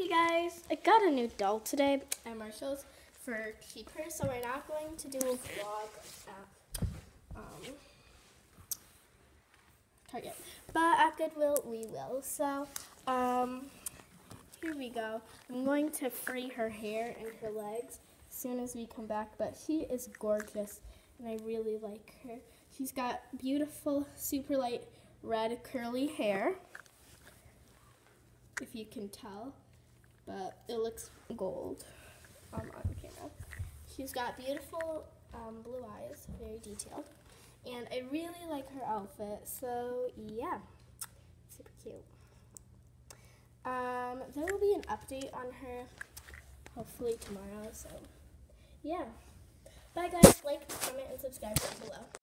Hey guys, I got a new doll today at Marshall's for cheaper, so we're not going to do a vlog at Target, but at Goodwill we will. So here we go. I'm going to free her hair and her legs as soon as we come back, but she is gorgeous and I really like her. She's got beautiful, super light red curly hair, if you can tell, but it looks gold on camera. She's got beautiful blue eyes, very detailed, and I really like her outfit, so yeah, super cute. There will be an update on her hopefully tomorrow, so yeah. Bye guys, like, comment, and subscribe down below.